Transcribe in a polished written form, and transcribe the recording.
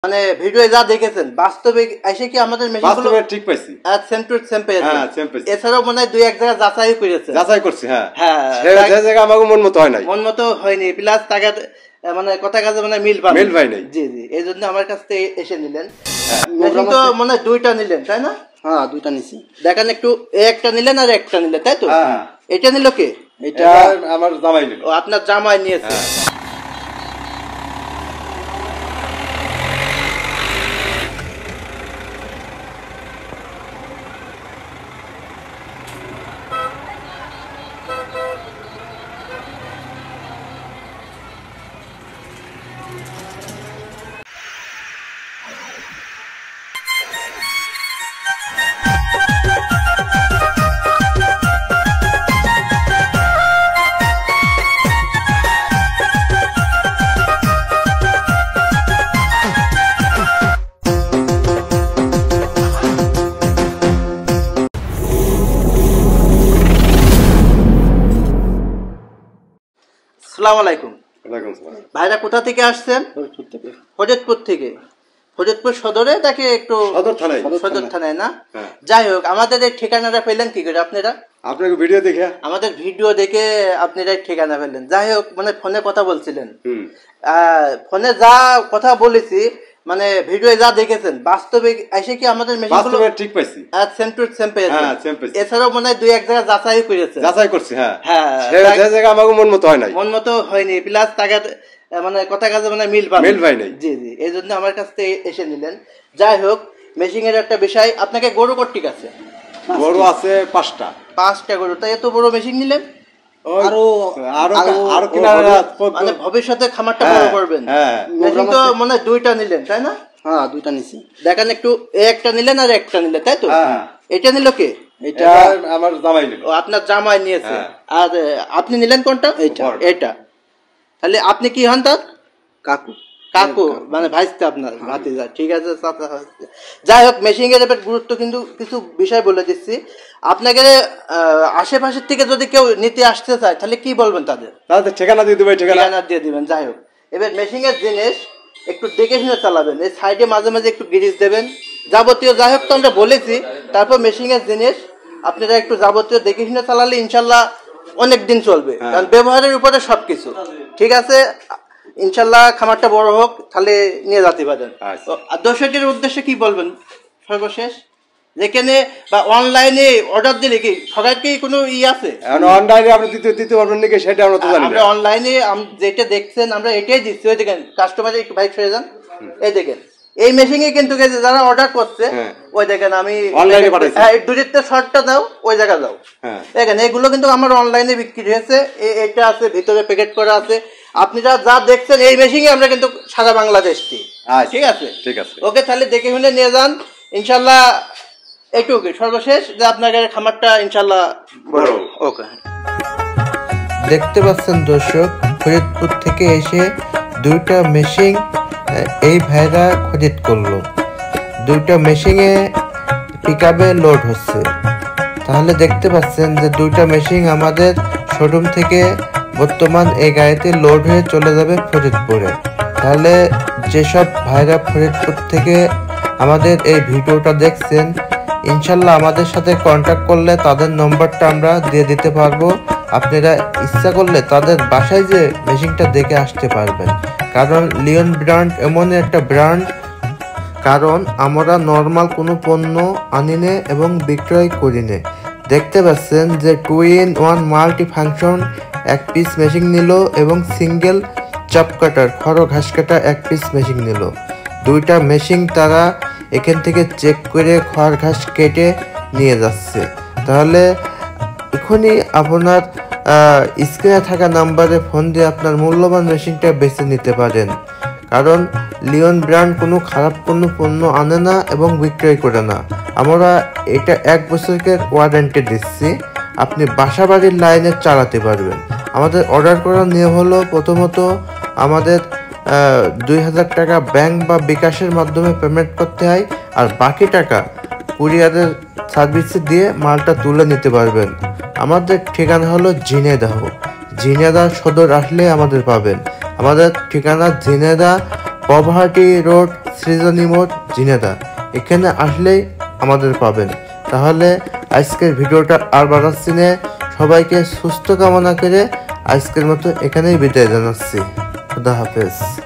মানে ভিডিও যা দেখেছেন বাস্তবে এসে কি আমাদের মেশিনগুলো বাস্তবে ঠিক পাইছি সেম টু সেম পেয়েছে। হ্যাঁ সেম পাইছি। এছাড়াও মনে হয় দুই এক জায়গা যাচাই করেছে, যাচাই করছি। হ্যাঁ হ্যাঁ যে জায়গা আমাকে মন মতো হয় নাই, মন মতো হয়নি, প্লাস তাকে মানে কথা কাজে মানে মিল পাই নাই। জি জি, এই জন্য আমার কাছ থেকে এসে নিলেন। মেশিন তো মনে হয় দুইটা নিলেন তাই না? হ্যাঁ দুইটা নিছি। দেখেন একটু, একটা নিলেন আর একটা নিলেন তাই তো? হ্যাঁ এটা নিল কে? এটা আমার জামাই নিল। ও আপনার জামাই নিয়েছে। আসসালামু আলাইকুম। ওয়ালাইকুম আসসালাম। ভাইরা কোথা থেকে আসছেন? ফরিদপুর থেকে। ফরিদপুর সদরে নাকি একটু সদর থানায় না? যাই হোক, আমাদের এই ঠিকানাটা পেলেন কি করে আপনারা? আপনাকে ভিডিও দেখে, আমাদের ভিডিও দেখে আপনারা ঠিকানা পেলেন। যাই হোক, মানে ফোনে কথা বলছিলেন, ফোনে যা কথা বলেছি মানে ভিডিও যা দেখেছেন বাস্তবে এসে কি আমাদের মেশিনগুলো ঠিক পাইছি সেম টু সেম পেয়েছে। হ্যাঁ সেম পাইছি। এছাড়াও মনে হয় দুই এক জায়গা যাচাই করেছে, যাচাই করছি। হ্যাঁ হ্যাঁ যে জায়গা আমাকে মন মতো হয় নাই, মন মতো হয়নি, প্লাস তাকে মানে কথা কাজে মানে মিল পাই নাই। জি জি, এই জন্য আমার কাছ থেকে এসে নিলেন। যাই হোক, মেশিং এর একটা বিষয়, আপনাকে গরু কর্তিক আছে? গরু আছে 5টা গরু, তাই এত বড় মেশিন নিলেন? মানে ভবিষ্যতে খামারটা বড় করবেন। মেশিন তো মনে হয় দুইটা নিলেন তাই না? হ্যাঁ দুইটা নিছি। দেখেন একটু, একটা নিলেন আর একটা নিলেন তাই তো? এটা নিল কে? এটা আমার জামাই নিল। ও আপনার জামাই নিয়েছে। আর আপনি নিলেন কোনটা? এটা। তাহলে আপনি কি হন তার? কাকু মানে ভাইস্তে আপনার ভাতিজা। ঠিক আছে। যাই হোক, মেশিং এর ব্যাপারে গুরুত্ব কিন্তু কিছু বিষয় বলে দিচ্ছি আপনাকে। আশেপাশের থেকে যদি কেউ নিতে আসতে চায় তাহলে কি বলবেন তাদের? ঠিকানা দিয়ে দেবেন। ঠিকানা দিয়ে দিবেন। যাই হোক, এবার মেশিং এর জিনিস একটু দেখে শুনে চালাবেন। এই সাইডে মাঝে মাঝে একটু গ্রিজ দেবেন, যাবতীয় যাই হোক তো আমরা বলেছি। তারপর মেশিং এর জিনিস আপনারা একটু যাবতীয় দেখে শুনে চালালে ইনশাল্লাহ অনেক দিন চলবে, কারণ ব্যবহারের উপরে সবকিছু। ঠিক আছে, ইনশাল্লাহ খামারটা বড় হোক, তাহলে নিয়ে যেতে পারেন। আর দর্শকের উদ্দেশ্যে কি বলবেন সর্বশেষ? যেখানে বা অনলাইনে অর্ডার দিলে কি সবাইকেই কোনো আছে? অনলাইনে আপনি দিতে পারবেন নাকি সেটা আমরা তো জানি না। আমরা অনলাইনে যেটা দেখছেন আমরা এটাই দিচ্ছি। ওই দেখেন কাস্টমার একটু বাইক সরে যান, এই দেখেন এই মেশিনে কিন্তু যারা অর্ডার করছে ওই দেখেন আমি অনলাইনে পাঠাইছি। হ্যাঁ, দূরেতে শর্টটা দাও, ওই জায়গা দাও। দেখেন এগুলো কিন্তু আমার অনলাইনে বিক্রি হয়েছে। এটা আছে, ভিতরে প্যাকেট করা আছে। আপনারা যা দেখছেন এই মেশিনে আমরা কিন্তু সারা বাংলাদেশটি। ঠিক আছে, ঠিক আছে। ওকে, তাহলে দেখে শুনে নিয়ে যান ইনশাল্লাহ। এইটুকু সর্বশেষ যে আপনার খামারটা ইনশাল্লাহ বড়। ওকে, দেখতে পাচ্ছেন দর্শক, ফরিদপুর থেকে এসে দুইটা মেশিন এই ভাইরা খরিদ করলো। দুইটা মেশিনে পিকআপে লোড হচ্ছে। তাহলে দেখতে পাচ্ছেন যে দুইটা মেশিন আমাদের শোরুম থেকে বর্তমান এই গাড়িতে লোড হয়ে চলে যাবে ফরিদপুরে। তাহলে যেসব ভাইরা ফরিদপুর থেকে আমাদের এই ভিডিওটা দেখছেন, ইনশাল্লাহ আমাদের সাথে কন্ট্যাক্ট করলে তাদের নম্বরটা আমরা দিয়ে দিতে পারবো। আপনারা ইচ্ছা করলে তাদের বাসায় যে মেশিনটা দেখে আসতে পারবেন। কারণ লিওন ব্র্যান্ড এমন একটা ব্র্যান্ড, কারণ আমরা নর্মাল কোনো পণ্য আনি নে এবং বিক্রয় করি নে। দেখতে পাচ্ছেন যে 2-in-1 মাল্টি ফাংশন এক পিস মেশিন নিল এবং সিঙ্গেল চাপ কাটার খড় ঘাস কাটা এক পিস মেশিন নিল। দুইটা মেশিন তারা এখান থেকে চেক করে খড় ঘাস কেটে নিয়ে যাচ্ছে। তাহলে এখনই আপনার স্ক্রিনে থাকা নাম্বারে ফোন দিয়ে আপনার মূল্যবান মেশিনটা বেছে নিতে পারেন। কারণ লিওন ব্র্যান্ড কোনো খারাপ কোনো পণ্য আনে না এবং বিক্রয় করে না। আমরা এটা 1 বছরের ওয়ারেন্টি দিচ্ছি, আপনি বাসা বাড়ির লাইনে চালাতে পারবেন। আমাদের অর্ডার করার নিয়ম হলো, প্রথমত আমাদের 2000 টাকা ব্যাংক বা বিকাশের মাধ্যমে পেমেন্ট করতে হয়, আর বাকি টাকা কুরিয়ারের সার্ভিসে দিয়ে মালটা তুলে নিতে পারবেন। আমাদের ঠিকানা হলো ঝিনেদা সদর আসলে আমাদের পাবেন। আমাদের ঠিকানা ঝিনেদা পভার্টি রোড সৃজনী মোড় ঝিনাইদহ। এখানে আসলেই আমাদের পাবেন। তাহলে আজকের ভিডিওটা আর বাড়াচ্ছি না, সবাইকে সুস্থ কামনা করে আজকের মতো এখানেই বিদায় জানাচ্ছি। খুদা হাফেজ।